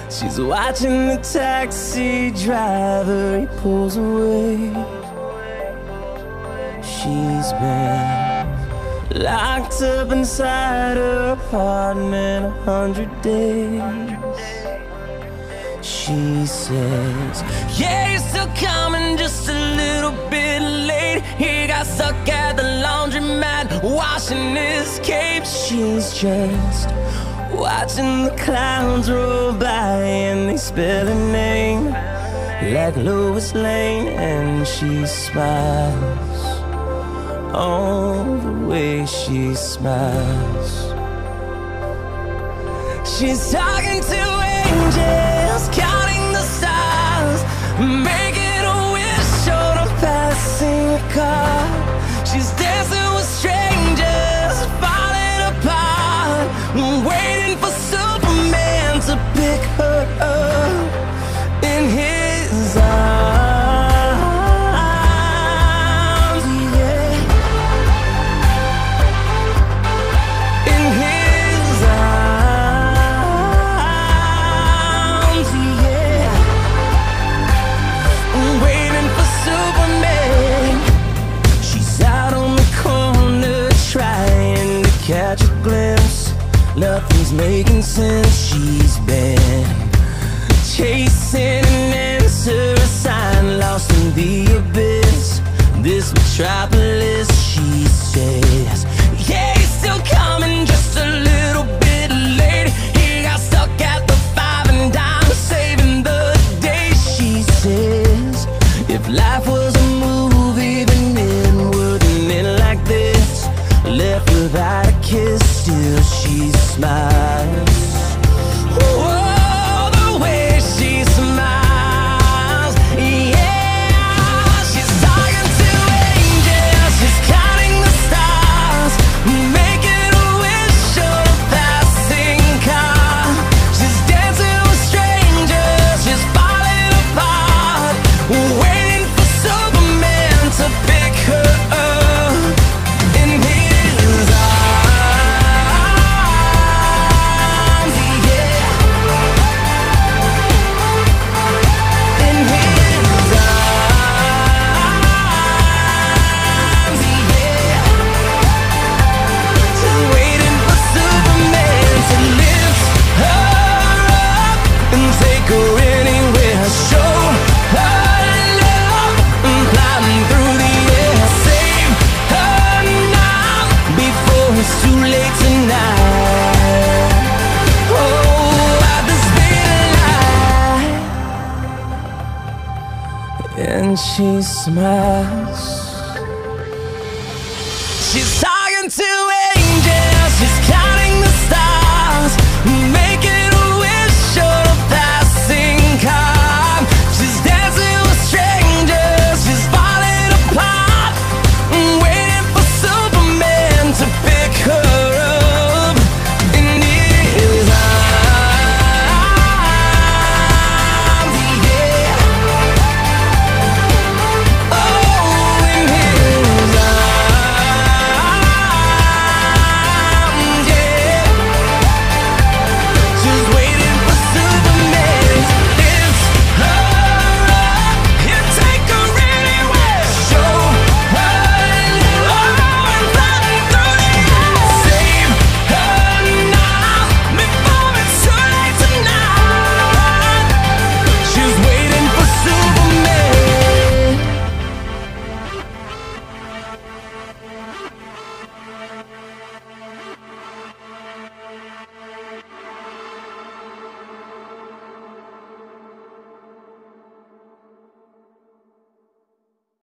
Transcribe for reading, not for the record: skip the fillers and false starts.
She's watching the taxi driver, he pulls away. She's been locked up inside her apartment 100 days. She says, yeah, you're still coming, just a little bit late. He got stuck at the laundromat washing his cape. She's just watching the clowns roll by and they spell her name like Lois Lane. And she smiles, all the way she smiles. She's talking to angels, counting the stars, making a wish on a passing car. She's dancing with strangers, falling apart, waiting for Superman to pick her up in his arms. Catch a glimpse, nothing's making sense. She's been chasing an answer, a sign lost in the abyss. This metropolis, she says, yeah, he's still coming, just a little bit late. He got stuck at the five and dime, saving the day. She says, if life was a movie, then it wouldn't end like this. Left without a kiss, still she smiles. Oh, the way she smiles, yeah. She's talking to angels, she's counting the stars, making a wish on a passing car. She's dancing with strangers, she's falling apart, waiting for Superman to pick her up in his arms. And she smiles. She's talking to